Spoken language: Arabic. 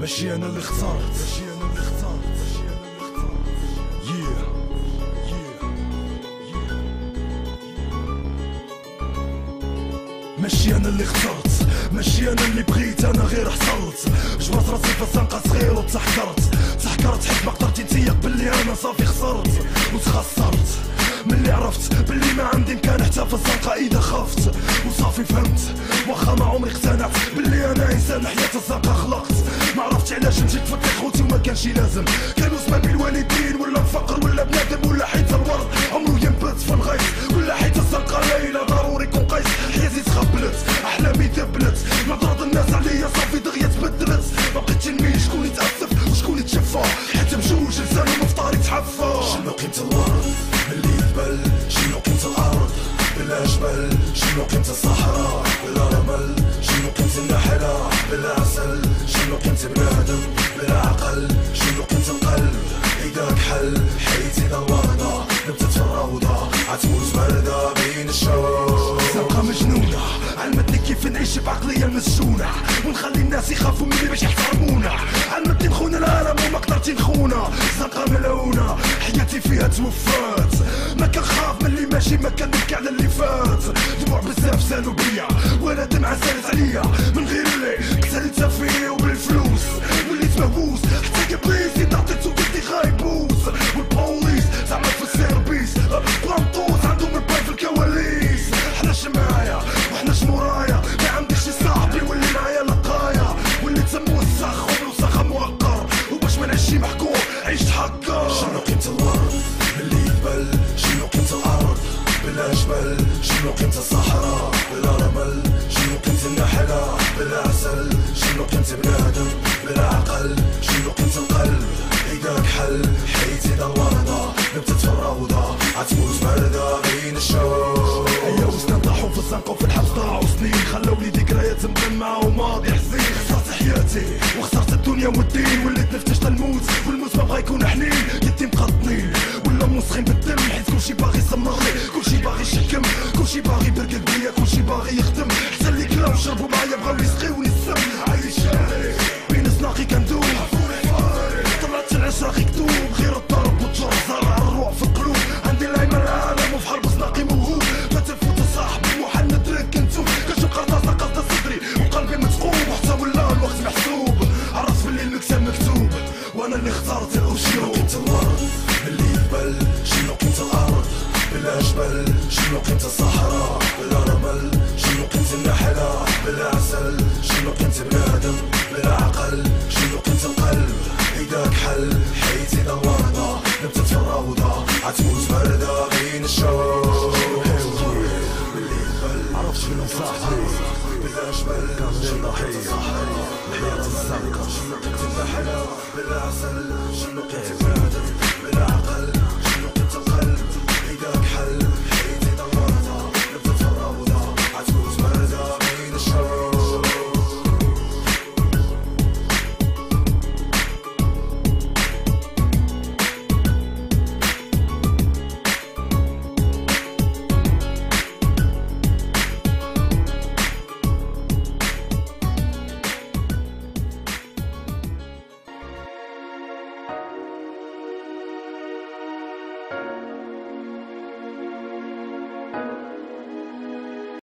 ماشي انا اللي اخترت ماشي انا اللي اخترت، ماشي انا اللي بغيت، انا غير حصلت. جبرت راسي في الزنقة صغير وتسحكرت حيت ما قدرت نتيق باللي انا صافي خسرت وتخسرت. ملي عرفت باللي ما عندي امكان حتى في الزنقة اذا خفت، وصافي فهمت واخا ما عمري اقتنعت باللي انا انسان حياة الزنقة خلقت. ما عرفتش علاش مشيت فكرت خوتي وما كانش لازم، كانوا سبابي الوالدين ولا الفقر ولا بنادم ولا حيت الورد عمرو ينبت في الغيث ولا حيت الزنقة ليلة ضروري كون قيس. حياتي تخبلت احلامي ذبلت، نظرة الناس عليا صافي دغيا تبدلت. ما بقيتش نميل شكون يتأسف وشكون يتشفى، حتى بجوج لسان ومفطار يتحفى. شنو قيمة الورد ملي يذبل، شنو قيمة الأرض بلا جبل، شنو قيمة الصحراء بلا رمل، شنو قيمة النحلة بلا عسل، شنو قيمة بنادم بلا عقل، شنو قيمة القلب إذا كحل. حيت إذا الوردة نبتت في الروضة عتموت باردة بين الشوق. زنقة مجنونة علمتني كيف نعيش بعقلية المسجونة، ونخلي الناس يخافوا مني باش يحترمونا. علمتني نخون العالم وما قدرتي نخونا. زنقة ملعونة حياتي فيها توفات، ما كنخاف من اللي ماشي، ما كنبكي على اللي فات. دموع بزاف سالوا بيا وانا دمعة سالت عليا، من غير اللي كسلت فيه وبالفلوس وليت مهووس. حتى قبليسي ضغطت وقلتي غايبوس، والبوليس زعما في السيربيس بلانطوس عندهم الباي في الكواليس. حناش معايا وحناش مورايا، ما عنديش شي صاحبي واللي معايا لقايا، واللي تسموه السخ وبلوسخة موقر، وباش ما نعيش محكور عيشت حكر. شنو قيمة الورد ملي يذبل، شنو قيمة الأرض بلا جبل، شنو قيمة الصحراء بلا رمل، شنو قيمة النحلة بلا عسل، شنو قيمة بنادم بلا عقل، شنو قيمة القلب إذا كحل. حيت إذا الوردة نبتت في الروضة عتموت باردة بين الشوق. أيا وسنا طاحوا في الزنقة وفي الحبس ضاعوا سنين، خلولي ذكريات مدمعة وماضي حزين. خسرت حياتي وخسرت الدنيا والدين، وليت نفتش للموت والموت ما بغا يكون حنين. يتيم مقطنين ولا موسخين بالدم، حيت كلشي باغي يسمرني، كلشي باغي يشكم، كلشي باغي يبرقل بيا، كلشي باغي يخدم. حتى اللي كلاو وشربوا معايا بغاو يسقيوني السم. عايش بين سناقي كندوب، طلعت العشرة كتوب، غير الضرب والجر زرع الروح في القلوب. عندي العيمة العالم وفي حرب سناقي موهوب، ما تفوت صاحبي محمد رك نتوب. كنشوف قرطاسة قصد صدري وقلبي متقوب، وحتى ولا الوقت محسوب. عرفت باللي المكسب مكتوب وانا اللي اخترت الأسلوب. شنو قيمة الورد ملي يذبل، شنو قيمة الأرض بلا جبل، شنو قيمة الصحراء بلا رمل، شنو قيمة النحلة بلا عسل، شنو قيمة بنادم بلا عقل، شنو قيمة القلب إذا كحل. حيت إذا الوردة نبتت في الروضة عتموت باردة بين الشوق. عرفت شنو صاحبي بلا جبل، شنو قيمة الصحراء بلا الزنقة، شنو قيمة النحلة بلا عسل، شنو قيمة بنادم بلا عقل.